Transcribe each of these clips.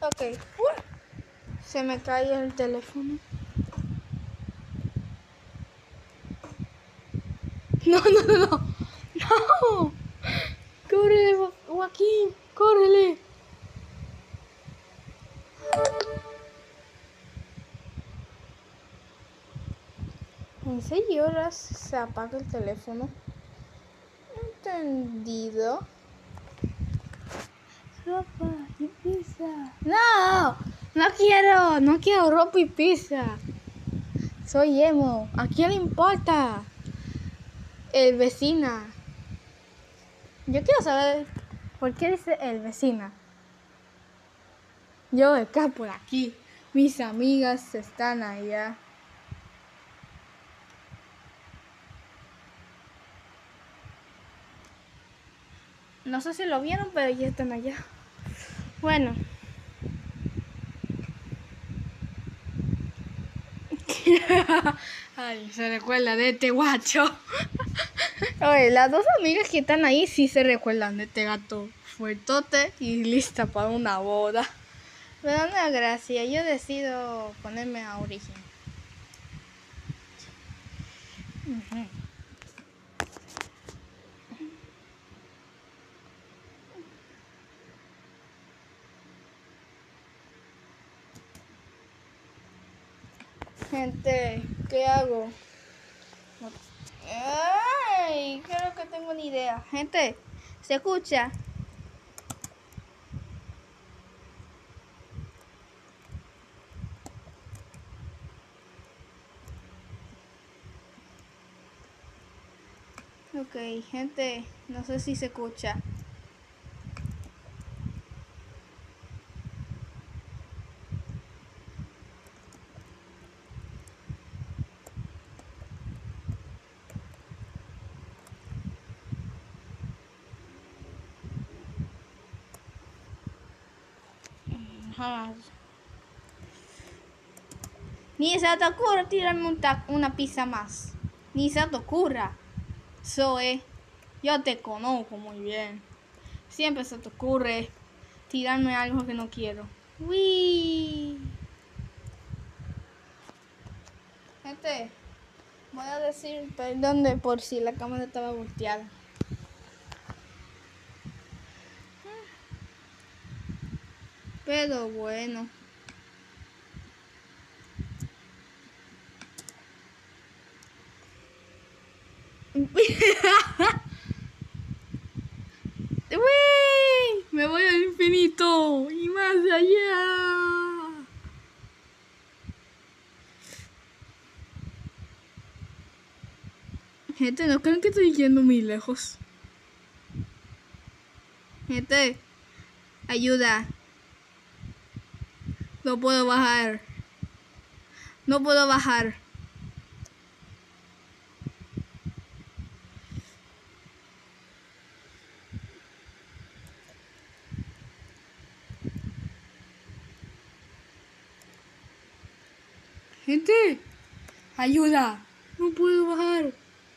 Ok. Se me cae el teléfono. No. No. Córrele, Joaquín. Córrele. ¿En 6 horas se apaga el teléfono? Entendido. Ropa y pizza. No quiero ropa y pizza. Soy emo. ¿A quién le importa? El vecina. Yo quiero saber por qué dice el vecina. Yo acá por aquí. Mis amigas están allá. No sé si lo vieron, pero ya están allá. Bueno. Ay, se recuerda de este guacho. Oye, las dos amigas que están ahí sí se recuerdan de este gato fuertote y lista para una boda. Me da una gracia, yo decido ponerme a origen. Gente, ¿qué hago? Ay, creo que tengo una idea. Gente, ¿se escucha? Ok, gente, no sé si se escucha. Jamás. Ni se te ocurra tirarme una pizza más. Ni se te ocurra. Zoe, yo te conozco muy bien. Siempre se te ocurre tirarme algo que no quiero. Uy. Gente, voy a decir perdón de por si la cámara estaba volteada. Pero bueno. ¡Uy! Me voy al infinito y más allá. Gente, no creen que estoy yendo muy lejos. Gente, ayuda. No puedo bajar. No puedo bajar. Gente, ayuda. No puedo bajar.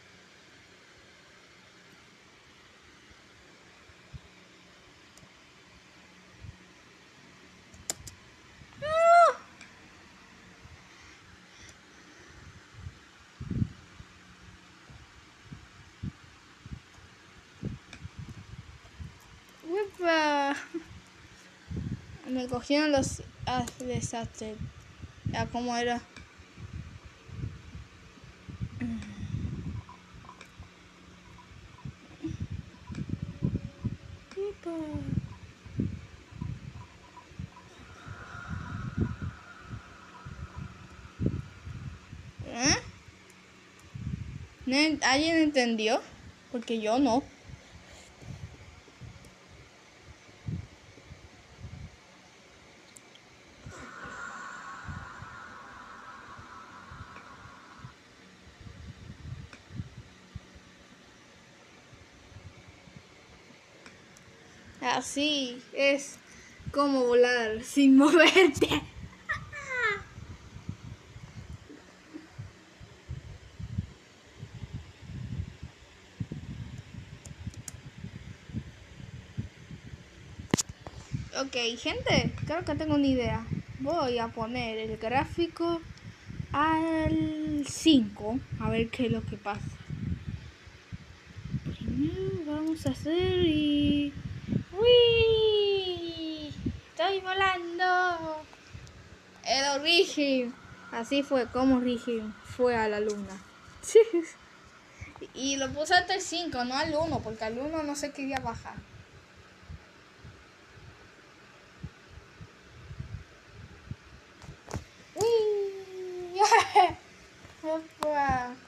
¡Uepa! Me cogieron los desastres. Ya, ¿cómo era? ¡Uepa! ¿Alguien entendió? Porque yo no. Así es como volar sin moverte. Ok, gente, creo que tengo una idea. Voy a poner el gráfico al 5. A ver qué es lo que pasa. Primero vamos a hacer y... ¡Uy! ¡Estoy volando! El origen. Así fue como origen fue a la luna. Y lo puse hasta el 5, no al 1, porque al 1 no se quería bajar. ¡Uy! ¡Opa!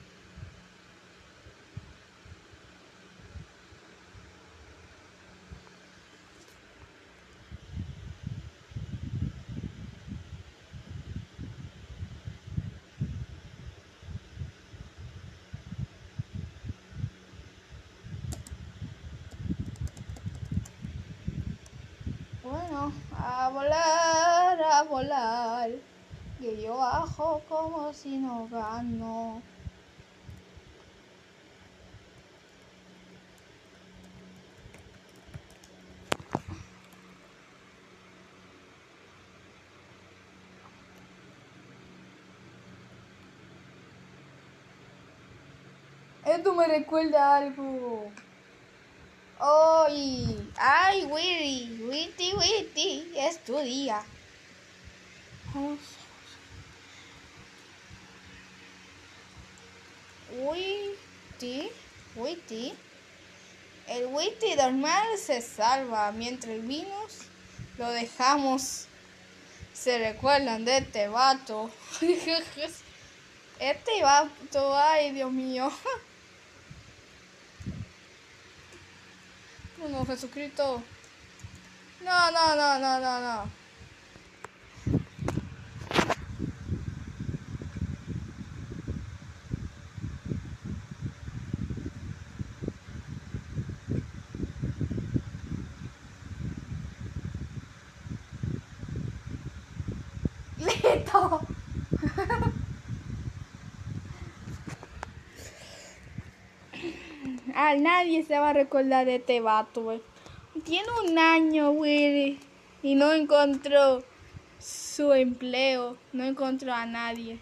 Bueno, a volar, que yo bajo como si no gano. Esto me recuerda algo. ¡Ay, Witty! Es tu día. Witty. El Witty normal se salva, mientras el Venus lo dejamos. Se recuerdan de este vato. Este vato, ay, Dios mío. No, Jesucristo. No. ¡Listo! Nadie se va a recordar de este vato, güey. Tiene un año, güey, y no encontró su empleo, no encontró a nadie.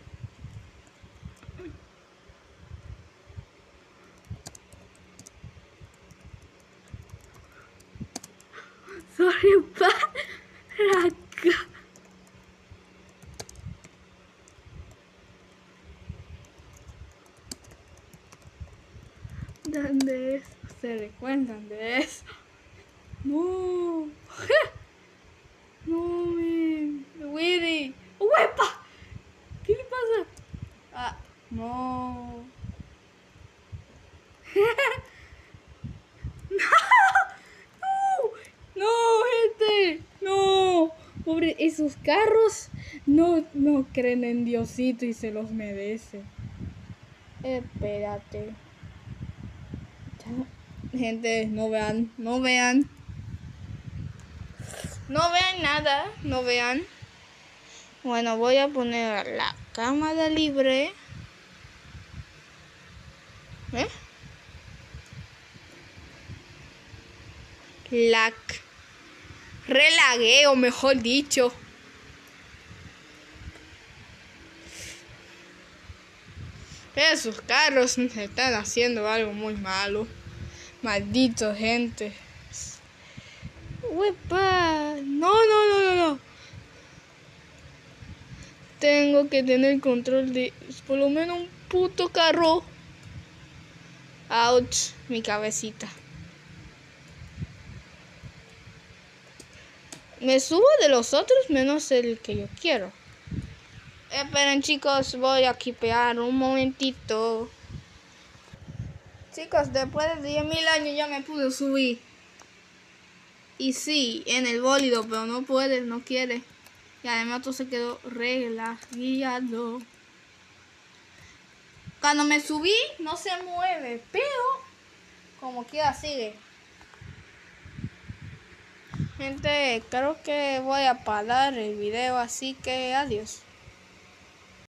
Sorry, para acá. ¿Dónde es? ¿Se recuerdan de eso? No. No, man. Willy. ¡Uepa! ¿Qué le pasa? Ah, no. No, gente. No. Pobre, esos carros no creen en Diosito y se los merece. Espérate. Gente, no vean nada, no vean. Bueno, voy a poner la cámara libre. Relagueo, mejor dicho. Esos carros están haciendo algo muy malo. Maldito gente. ¡Uepa! No. Tengo que tener control de por lo menos un puto carro. Ouch, mi cabecita. Me subo de los otros menos el que yo quiero. Esperen, chicos, voy a kipear un momentito. Chicos, después de 10.000 años ya me pude subir. Y sí, en el bólido, pero no puede, no quiere. Y además todo se quedó guiado. Cuando me subí no se mueve, pero como quiera sigue. Gente, creo que voy a parar el video, así que adiós.